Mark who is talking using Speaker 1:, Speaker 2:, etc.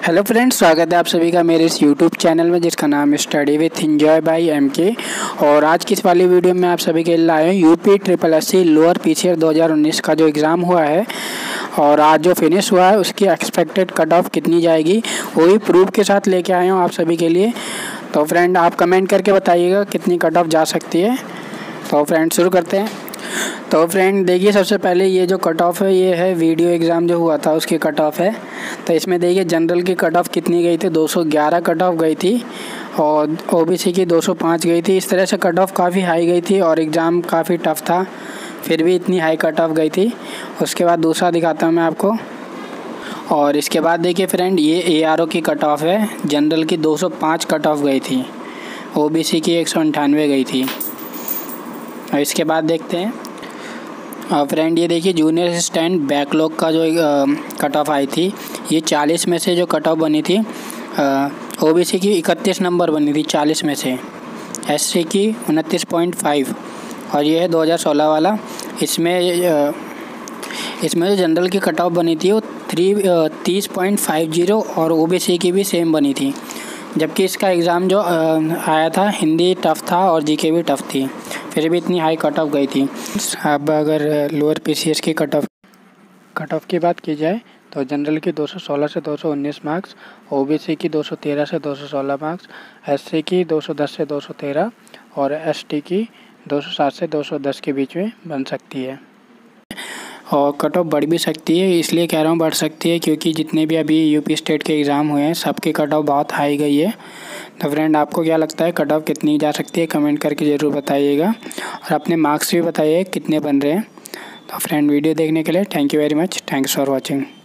Speaker 1: Hello friends, स्वागत है आप सभी का मेरे इस यूट्यूब चैनल में जिसका नाम है study with enjoy by MK. और आज की इस वाली वीडियो में आप सभी के लिए लाए हैं UP triple SC lower PCR 2019 का जो एग्ज़ाम हुआ है और आज जो फिनिश हुआ है उसकी एक्सपेक्टेड कट ऑफ कितनी जाएगी वही प्रूफ के साथ लेके आए हूँ आप सभी के लिए। तो फ्रेंड आप कमेंट करके बताइएगा कितनी कट ऑफ जा सकती है। तो फ्रेंड शुरू करते हैं। तो फ्रेंड देखिए, सबसे पहले ये जो कट ऑफ है ये है वीडियो एग्ज़ाम जो हुआ था उसकी कट ऑफ है। तो इसमें देखिए जनरल की कट ऑफ कितनी गई थी, 211 कट ऑफ गई थी और ओबीसी की 205 गई थी। इस तरह से कट ऑफ काफ़ी हाई गई थी और एग्ज़ाम काफ़ी टफ था, फिर भी इतनी हाई कट ऑफ गई थी। उसके बाद दूसरा दिखाता हूँ मैं आपको। और इसके बाद देखिए फ्रेंड, ये ARO की कट ऑफ है। जनरल की 205 कट ऑफ गई थी, ओबीसी की 198 गई थी। और इसके बाद देखते हैं फ्रेंड, ये देखिए जूनियर असिस्टेंट बैकलॉग का जो कट ऑफ आई थी, ये 40 में से जो कट ऑफ बनी थी ओबीसी की 31 नंबर बनी थी 40 में से, एससी की 29.5 और ये है 2016 वाला। इसमें जो जनरल की कट ऑफ बनी थी वो 30.50 और ओबीसी की भी सेम बनी थी। जबकि इसका एग्ज़ाम जो आया था हिंदी टफ़ था और जीके भी टफ़ थी, फिर भी इतनी हाई कट ऑफ गई थी। अब अगर लोअर पीसीएस की कट ऑफ की बात की जाए तो जनरल की 216 से 219 मार्क्स, ओबीसी की 213 से 216 मार्क्स, एससी की 210 से 213 और एसटी की 207 से 210 के बीच में बन सकती है। और कट ऑफ बढ़ भी सकती है, इसलिए कह रहा हूँ बढ़ सकती है क्योंकि जितने भी अभी यूपी स्टेट के एग्ज़ाम हुए हैं सबकी कट ऑफ बहुत हाई गई है। तो फ्रेंड आपको क्या लगता है कट ऑफ कितनी जा सकती है, कमेंट करके ज़रूर बताइएगा और अपने मार्क्स भी बताइए कितने बन रहे हैं। तो फ्रेंड वीडियो देखने के लिए thank you very much, thanks for watching.